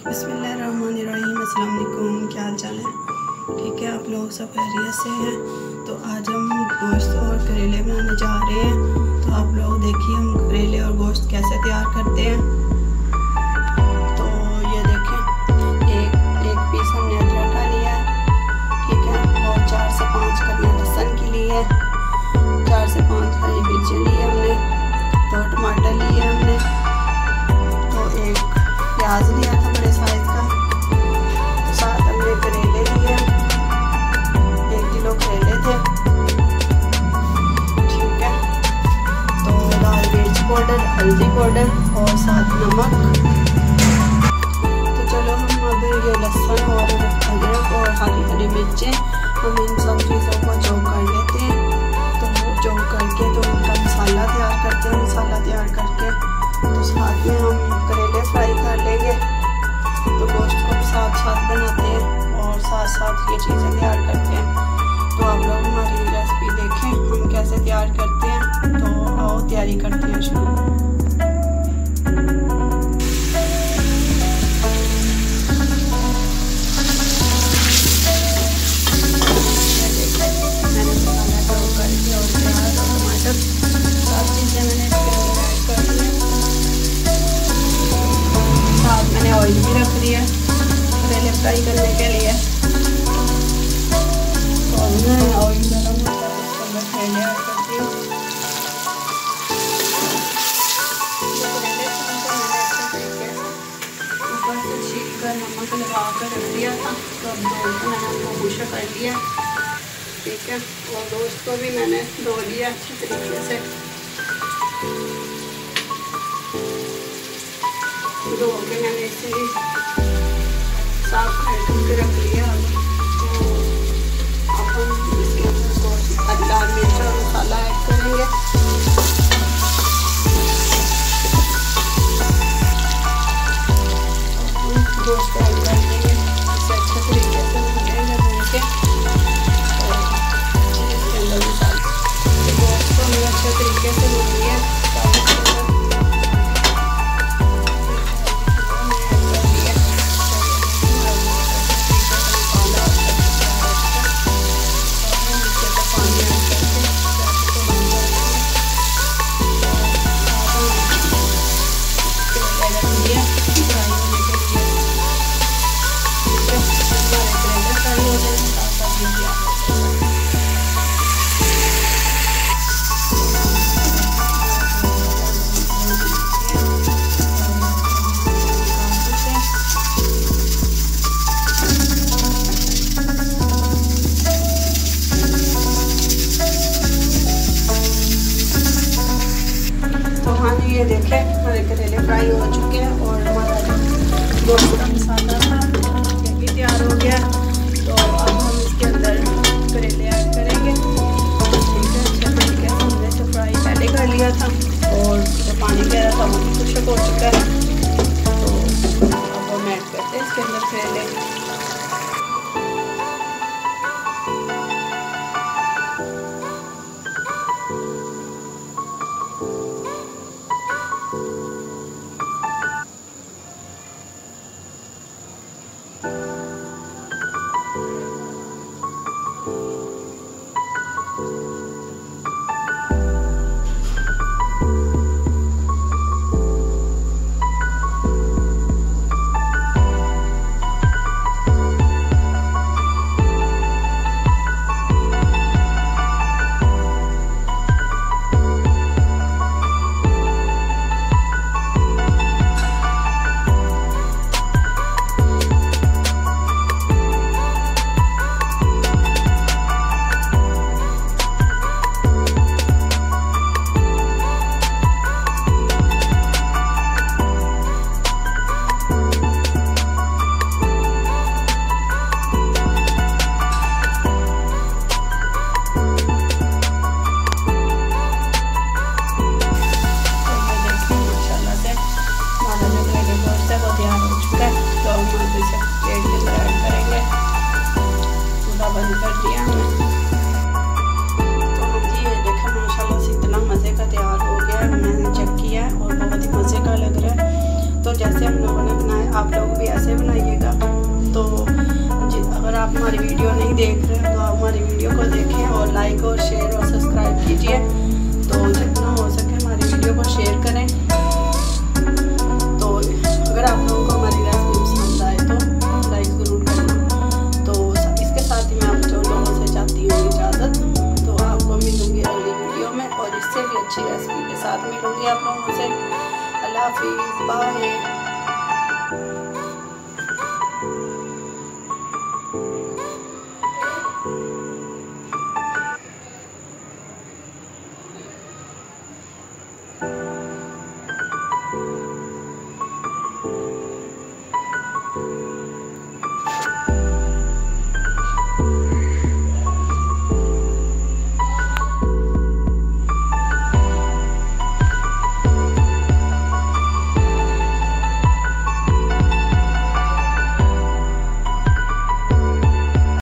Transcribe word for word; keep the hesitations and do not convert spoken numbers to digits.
बिस्मिल्लाहिर्रहमानिर्रहीम। अस्सलाम वालेकुम। क्या हाल चाल है? ठीक है, आप लोग सब खैरियत से हैं? तो आज हम गोश्त और करेले बनाने जा रहे हैं। तो आप लोग देखिए हम करेले और गोश्त कैसे तैयार करते हैं। तो ये देखें, एक एक पीस हमने अदरक का लिया है, ठीक है, और चार से पाँच कलियाँ लहसुन की ली है, चार से पाँच हरी मिर्चें ली है हमने, दो टमाटर लिए हमने, तो एक प्याज लिया था बड़े साइज का, तो साथ हमने करेले लिए, एक किलो करेले थे, ठीक है। तो लाल मिर्च पाउडर, हल्दी पाउडर और साथ नमक। तो चलो हम अब ये लहसुन और अदरक और हरी हरी मिर्चें हम इन सब चीज़ों को चॉप कर लेते हैं। तो चॉप करके तो इनका मसाला तैयार करते हैं। मसाला तैयार करके तो साथ में हम करेले फ्राई कर लेंगे। तो गोश्त को भी साथ साथ बनाते हैं और साथ साथ ये चीज़ें तैयार करते हैं। तो आप लोग हमारी रेसिपी देखें हम कैसे तैयार करते हैं। तो आओ तैयारी करते हैं शुरू। मैंने मसाला चॉप करके और प्याज और टमाटर सब चीज़ें मैंने इसके अंदर ऐड कर दी हैं। साथ मैंने ऑयल भी रख दिया करेले फ्राई करने के लिए। तो मैं ऑयल गरम होता है उसके अंदर करेले ऐड करती हूँ। करेले को मैंने अच्छे तरीके से ऊपर से छील कर नमक लगा कर रख दिया था। तो अब दोस्त मैंने उनको गुस्सा कर लिया, ठीक है, और दोस्त को भी मैंने धो लिया अच्छे तरीके से, धो के मैंने इसे साफ करके रख लिया। तो अब हम इसके अंदर लाल मिर्च और मसाला ऐड करेंगे। गोश्त ऐड कर देंगे, इसे अच्छे तरीके से भूनेंगे, भून के और इसके अंदर मसाला गोश्त को हमने अच्छे तरीके से भून लिया। ये देखें हमारे करेले फ्राई हो चुके हैं और हमारा गोश्त का मसाला था ये भी तैयार हो गया। तो अब हम इसके अंदर करेले ऐड करेंगे, ठीक है। अच्छे तरीके से हमने तो फ्राई पहले कर लिया था और जो पानी कह रहा था वो भी खुशक हो चुका है। तो अब हम ऐड करते हैं इसके अंदर करेले। नहीं देख रहे हैं तो आप हमारी वीडियो को देखें और लाइक और शेयर और सब्सक्राइब कीजिए। तो जितना हो सके हमारी वीडियो को शेयर करें। तो अगर आप लोगों को हमारी रेसिपी पसंद आए तो लाइक ज़रूर करना। तो इसके साथ ही मैं आप जो लोगों से चाहती हूँ इजाज़त। तो आपको मिलूँगी अगली वीडियो में और इससे भी अच्छी रेसिपी के साथ मिलूँगी आप लोगों से। अल्लाह हाफिज़, बाय।